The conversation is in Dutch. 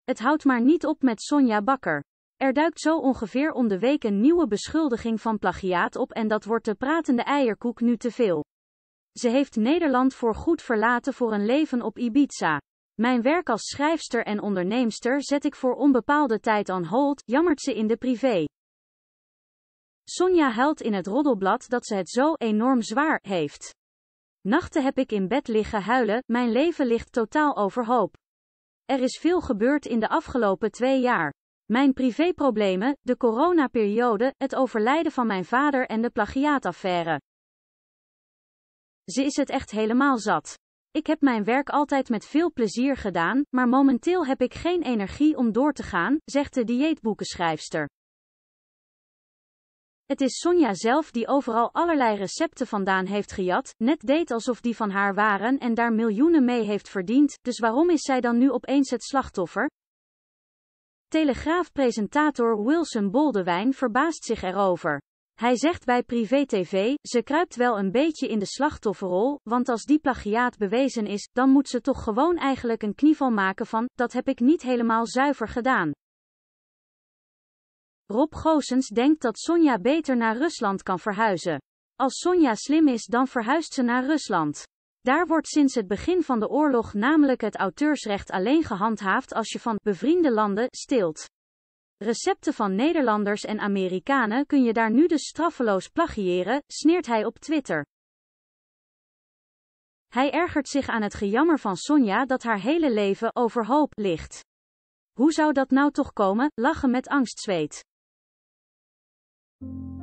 Het houdt maar niet op met Sonja Bakker. Er duikt zo ongeveer om de week een nieuwe beschuldiging van plagiaat op en dat wordt de pratende eierkoek nu te veel. Ze heeft Nederland voor goed verlaten voor een leven op Ibiza. Mijn werk als schrijfster en onderneemster zet ik voor onbepaalde tijd on hold, jammert ze in de privé. Sonja huilt in het roddelblad dat ze het zo enorm zwaar heeft. Nachten heb ik in bed liggen huilen, mijn leven ligt totaal overhoop. Er is veel gebeurd in de afgelopen 2 jaar. Mijn privéproblemen, de coronaperiode, het overlijden van mijn vader en de plagiaataffaire. Ze is het echt helemaal zat. Ik heb mijn werk altijd met veel plezier gedaan, maar momenteel heb ik geen energie om door te gaan, zegt de dieetboekenschrijfster. Het is Sonja zelf die overal allerlei recepten vandaan heeft gejat, net deed alsof die van haar waren en daar miljoenen mee heeft verdiend, dus waarom is zij dan nu opeens het slachtoffer? Telegraaf-presentator Wilson Boldewijn verbaast zich erover. Hij zegt bij Privé TV, ze kruipt wel een beetje in de slachtofferrol, want als die plagiaat bewezen is, dan moet ze toch gewoon eigenlijk een knieval maken van, dat heb ik niet helemaal zuiver gedaan. Rob Goossens denkt dat Sonja beter naar Rusland kan verhuizen. Als Sonja slim is, dan verhuist ze naar Rusland. Daar wordt sinds het begin van de oorlog namelijk het auteursrecht alleen gehandhaafd als je van bevriende landen steelt. Recepten van Nederlanders en Amerikanen kun je daar nu dus straffeloos plagiëren, sneert hij op Twitter. Hij ergert zich aan het gejammer van Sonja dat haar hele leven overhoop ligt. Hoe zou dat nou toch komen? Lachen met angstzweet.